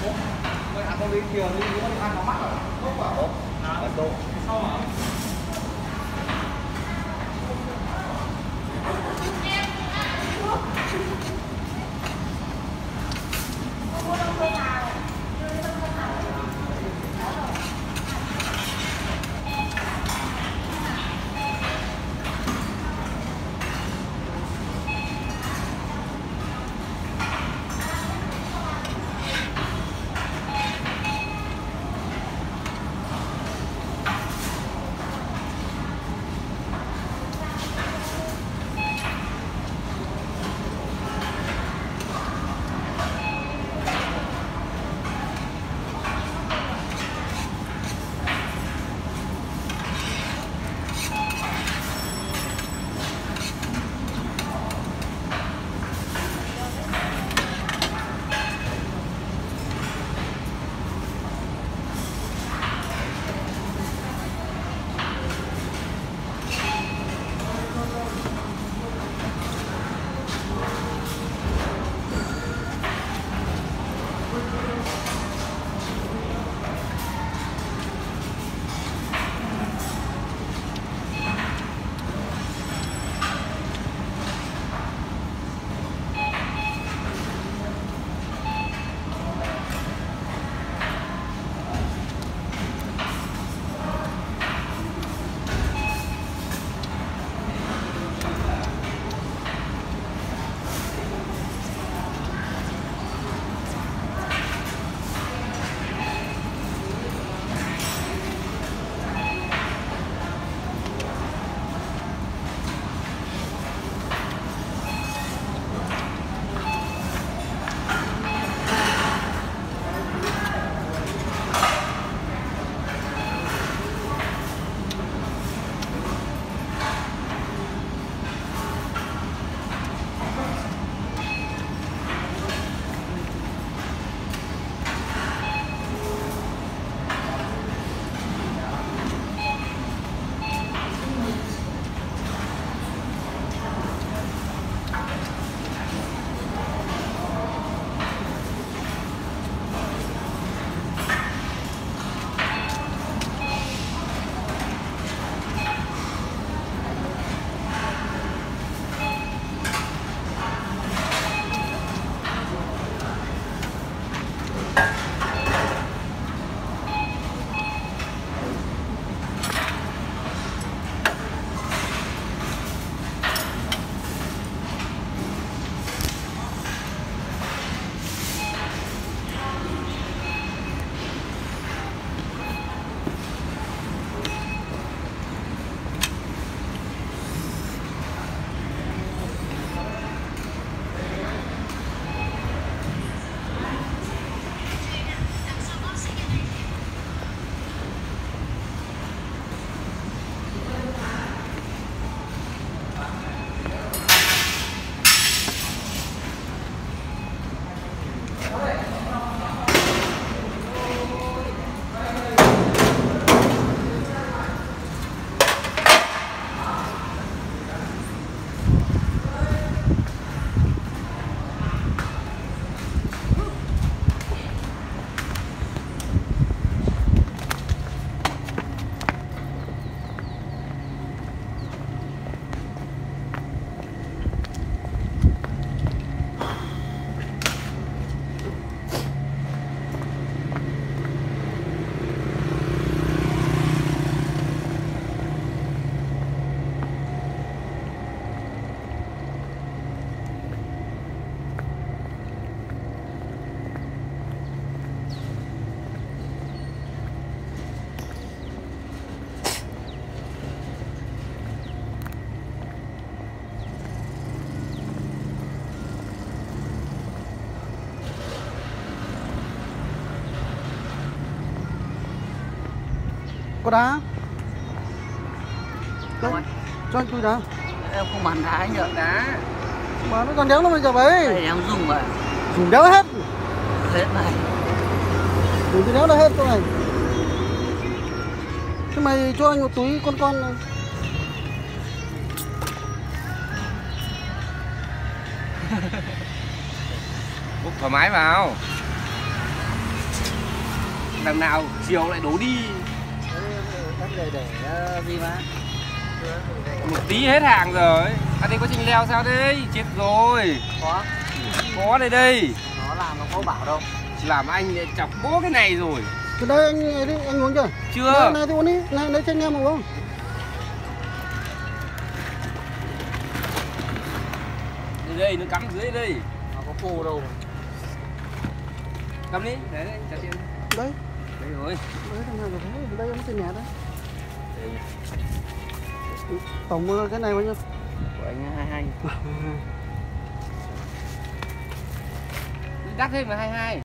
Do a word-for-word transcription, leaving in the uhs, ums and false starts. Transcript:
Vậy ăn con đi chiều đi, nếu mà ăn nó mắc à? Tốt quả. Tốt. Tốt. Tốt. Sau hả? Có đá. Cho, Thôi. cho anh tôi đá. Em không bán đá, anh nhượng đá. Mà nó còn đéo nó bây giờ vậy. Đây em dùng rồi. Dùng đéo hết. Hết này. Dùng tôi đéo nó hết thôi này. Thế mày cho anh một túi con con này. Búc thoải mái vào. đằng nào chiều lại đổ đi. Đất để để gì mà? Một tí hết hàng rồi. À đây có chanh leo sao đây? Chết rồi. Có. Có đây đây. Nó làm nó có bảo đâu. Làm anh lại chọc bố cái này rồi. Từ đây anh đi, anh uống chưa? Chưa. Này, này thì uống đi, này lấy chanh em mà uống. Đây đây, nó cắm dưới đây. Nó có phù đâu. Cầm đi, đấy đấy, trả tiền. Đấy. Đấy rồi. Đấy thằng nào thấy, đây ông trên nhà đấy. Tổng cái này bao nhiêu? Của anh hai hai. Đắt thêm là hai hai.